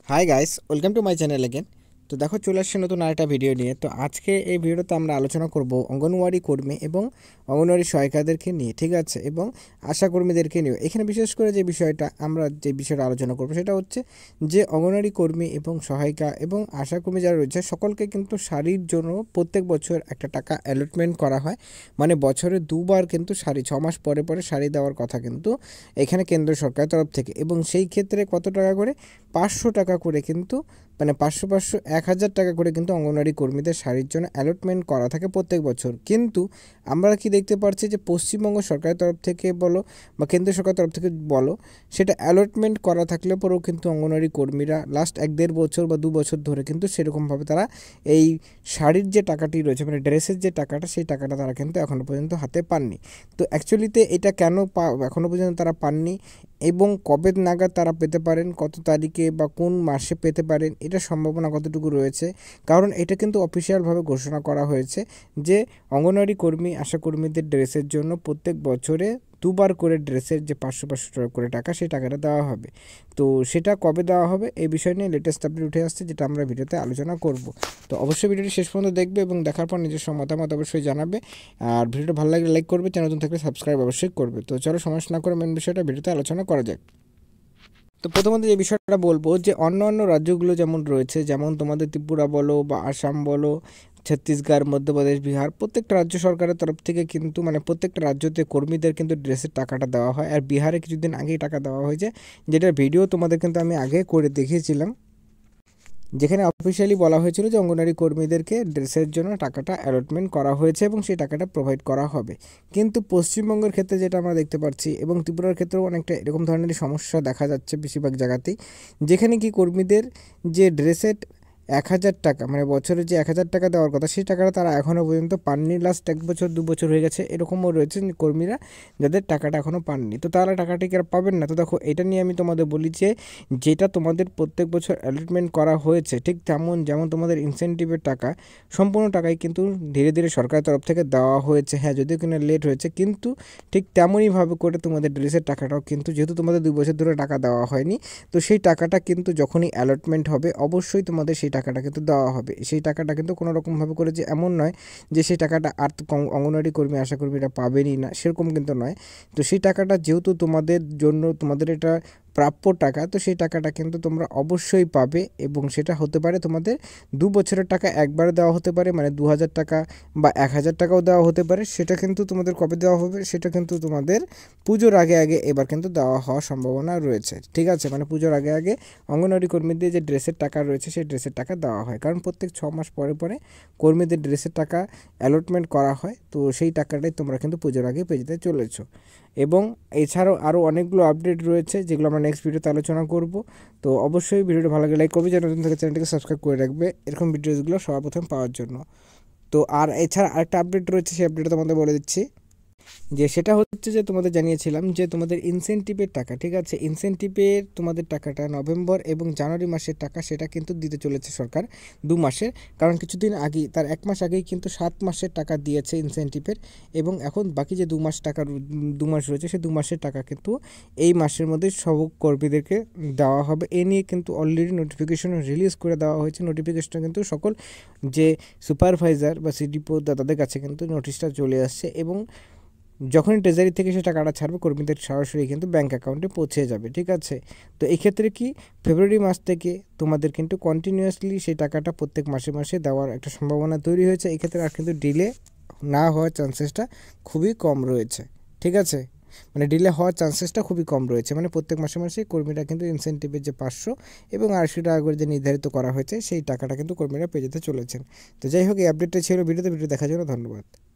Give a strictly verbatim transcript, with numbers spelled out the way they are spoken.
High guys, welcome to my channel again. তো দেখো চলে আসছে নতুন আরেকটা ভিডিও নিয়ে। তো আজকে এই ভিডিওতে আমরা আলোচনা করব অঙ্গনওয়াড়ি কর্মী এবং অঙ্গনওয়াড়ি সহায়িকাদেরকে নিয়ে, ঠিক আছে, এবং আশা কর্মীদেরকে নিয়ে। এখানে বিশেষ করে যে বিষয়টা আমরা যে বিষয়টা আলোচনা করব সেটা হচ্ছে যে অঙ্গনওয়াড়ি কর্মী এবং সহায়িকা এবং আশা কর্মী যারা রয়েছে সকলকে কিন্তু শাড়ির জন্য প্রত্যেক বছর একটা টাকা অ্যালটমেন্ট করা হয়। মানে বছরে দুবার কিন্তু শাড়ি, ছ মাস পরে পরে শাড়ি দেওয়ার কথা কিন্তু এখানে কেন্দ্র সরকারের তরফ থেকে। এবং সেই ক্ষেত্রে কত টাকা করে? পাঁচশো টাকা করে কিন্তু, মানে পাঁচশো পাঁচশো এক হাজার টাকা করে কিন্তু অঙ্গনওয়াড়ি কর্মীদের শাড়ির জন্য অ্যালটমেন্ট করা থাকে প্রত্যেক বছর। কিন্তু আমরা কি দেখতে পাচ্ছি যে পশ্চিমবঙ্গ সরকারের তরফ থেকে বলো বা কেন্দ্র সরকারের তরফ থেকে বলো, সেটা অ্যালটমেন্ট করা থাকলে পরেও কিন্তু অঙ্গনওয়াড়ি কর্মীরা লাস্ট এক দেড় বছর বা দু বছর ধরে কিন্তু সেরকমভাবে তারা এই শাড়ির যে টাকাটি রয়েছে, মানে ড্রেসের যে টাকাটা, সেই টাকাটা তারা কিন্তু এখনও পর্যন্ত হাতে পাননি। তো অ্যাকচুয়ালিতে এটা কেন পা এখনও পর্যন্ত তারা পাননি এবং কবে নাগাদ তারা পেতে পারেন, কত তারিখে বা কোন মাসে পেতে পারেন, এটা সম্ভাবনা কতটুকু রয়েছে? কারণ এটা কিন্তু অফিসিয়ালভাবে ঘোষণা করা হয়েছে যে অঙ্গনওয়াড়ি কর্মী আশা কর্মীদের ড্রেসের জন্য প্রত্যেক বছরে দুবার করে ড্রেসের যে পাঁচশো পাঁচশো টাকা করে টাকা, সেই টাকাটা দেওয়া হবে। তো সেটা কবে দেওয়া হবে এই বিষয় নিয়ে লেটেস্ট আপডেট উঠে আসছে, যেটা আমরা ভিডিওতে আলোচনা করব। তো অবশ্যই ভিডিওটি শেষ পর্যন্ত দেখবে এবং দেখার পর নিজস্ব মতামত অবশ্যই জানাবে। আর ভিডিওটা ভালো লাগলে লাইক করবে, চ্যানেল নতুন থাকলে সাবস্ক্রাইব অবশ্যই করবে। তো চলো সমস্যা না করে মেন বিষয়টা ভিডিওতে আলোচনা করা যাক। তো প্রথমত যে বিষয়টা বলবো যে অন্য অন্য রাজ্যগুলো যেমন রয়েছে, যেমন তোমাদের ত্রিপুরা বলো বা আসাম বলো, ছত্তিশগড়, মধ্যপ্রদেশ, বিহার, প্রত্যেকটা রাজ্য সরকারের তরফ থেকে কিন্তু, মানে প্রত্যেকটা রাজ্যতে কর্মীদের কিন্তু ড্রেসের টাকাটা দেওয়া হয়। আর বিহারে কিছুদিন আগেই টাকা দেওয়া হয়েছে, যেটার ভিডিও তোমাদের কিন্তু আমি আগে করে দেখিয়েছিলাম, যেখানে অফিসিয়ালি বলা হয়েছিল যে অঙ্গনওয়াড়ি কর্মীদেরকে ড্রেসের জন্য টাকাটা অ্যালটমেন্ট করা হয়েছে এবং সেই টাকাটা প্রোভাইড করা হবে। কিন্তু পশ্চিমবঙ্গের ক্ষেত্রে যেটা আমরা দেখতে পাচ্ছি এবং ত্রিপুরার ক্ষেত্রেও অনেকটা এরকম ধরনের সমস্যা দেখা যাচ্ছে বেশিরভাগ জায়গাতেই, যেখানে কি কর্মীদের যে ড্রেসের এক হাজার টাকা, মানে বছরে যে এক হাজার টাকা দেওয়ার কথা, সেই টাকাটা তারা এখনও পর্যন্ত পাননি। লাস্ট এক বছর দু বছর হয়ে গেছে, এরকমও রয়েছে কর্মীরা যাদের টাকাটা এখনও পাননি। তো তারা টাকাটি কি আর পাবেন না? তো দেখো, এটা নিয়ে আমি তোমাদের বলি যে যেটা তোমাদের প্রত্যেক বছর অ্যালটমেন্ট করা হয়েছে, ঠিক তেমন যেমন তোমাদের ইনসেন্টিভের টাকা, সম্পূর্ণ টাকাই কিন্তু ধীরে ধীরে সরকারের তরফ থেকে দেওয়া হয়েছে। হ্যাঁ, যদিও কিনা লেট হয়েছে, কিন্তু ঠিক তেমনইভাবে করে তোমাদের ড্রেসের টাকাটাও কিন্তু, যেহেতু তোমাদের দুই বছর ধরে টাকা দেওয়া হয়নি, তো সেই টাকাটা কিন্তু যখনই অ্যালটমেন্ট হবে অবশ্যই তোমাদের সেই টাকাটা কিন্তু দেওয়া হবে। সেই টাকাটা কিন্তু কোনো রকমভাবে করে যে এমন নয় যে সেই টাকাটা আর অঙ্গনওয়াড়ি কর্মী আশা কর্মীরা পাবেনই না, সেরকম কিন্তু নয়। তো সেই টাকাটা যেহেতু তোমাদের জন্য, তোমাদের এটা প্রাপ্য টাকা, তো সেই টাকাটা কিন্তু তোমরা অবশ্যই পাবে। এবং সেটা হতে পারে তোমাদের দু বছরের টাকা একবারে দেওয়া হতে পারে, মানে দু হাজার টাকা বা এক হাজার টাকাও দেওয়া হতে পারে। সেটা কিন্তু তোমাদের কবে দেওয়া হবে, সেটা কিন্তু তোমাদের পুজোর আগে আগে এবার কিন্তু দেওয়া হওয়ার সম্ভাবনা রয়েছে, ঠিক আছে। মানে পুজোর আগে আগে অঙ্গনওয়াড়ি কর্মীদের যে ড্রেসের টাকা রয়েছে, সেই ড্রেসের টাকা দেওয়া হয়, কারণ প্রত্যেক ছ মাস পরে পরে কর্মীদের ড্রেসের টাকা অ্যালটমেন্ট করা হয়। তো সেই টাকাটাই তোমরা কিন্তু পুজোর আগে পেয়ে যেতে চলেছো। এবং এছাড়াও আরও অনেকগুলো আপডেট রয়েছে, যেগুলো আমরা নেক্সট ভিডিওতে আলোচনা করব। তো অবশ্যই ভিডিওটা ভালো লাগে লাইক করবে, চ্যানেল নতুন থেকে চ্যানেলটিকে সাবস্ক্রাইব করে রাখবে এরকম ভিডিওসগুলো সবার প্রথম পাওয়ার জন্য। তো আর এছাড়া আরেকটা আপডেট রয়েছে, সেই আপডেটটা তোমাদের বলে দিচ্ছি, যে সেটা হচ্ছে যে তোমাদের জানিয়েছিলাম যে তোমাদের ইনসেন্টিভের টাকা, ঠিক আছে, ইনসেন্টিভের তোমাদের টাকাটা নভেম্বর এবং জানুয়ারি মাসের টাকা, সেটা কিন্তু দিতে চলেছে সরকার দু মাসের। কারণ কিছুদিন আগেই, তার এক মাস আগেই কিন্তু সাত মাসের টাকা দিয়েছে ইনসেন্টিভের, এবং এখন বাকি যে দু মাস টাকা দু মাস রয়েছে, সেই দু মাসের টাকা কিন্তু এই মাসের মধ্যে সব কর্মীদেরকে দেওয়া হবে। এ নিয়ে কিন্তু অলরেডি নোটিফিকেশন রিলিজ করে দেওয়া হয়েছে। নোটিফিকেশনটা কিন্তু সকল যে সুপারভাইজার বা সিডিপো তাদের কাছে কিন্তু নোটিশটা চলে আসছে, এবং যখনই ট্রেজারি থেকে সে টাকাটা ছাড়বে কর্মীদের সরাসরি কিন্তু ব্যাঙ্ক অ্যাকাউন্টে পৌঁছে যাবে, ঠিক আছে। তো এই ক্ষেত্রে কি ফেব্রুয়ারি মাস থেকে তোমাদের কিন্তু কন্টিনিউয়াসলি সেই টাকাটা প্রত্যেক মাসে মাসে দেওয়ার একটা সম্ভাবনা তৈরি হয়েছে। এই ক্ষেত্রে আর কিন্তু ডিলে না হওয়ার চান্সেসটা খুবই কম রয়েছে, ঠিক আছে। মানে ডিলে হওয়ার চান্সেসটা খুবই কম রয়েছে, মানে প্রত্যেক মাসে মাসে কর্মীরা কিন্তু ইনসেন্টিভের যে পাঁচশো এবং আড়াইশো টাকা করে যে নির্ধারিত করা হয়েছে, সেই টাকাটা কিন্তু কর্মীরা পেয়ে যেতে চলেছেন। তো যাই হোক, এই আপডেটটা ছিল ভিডিওতে। ভিডিও দেখার জন্য ধন্যবাদ।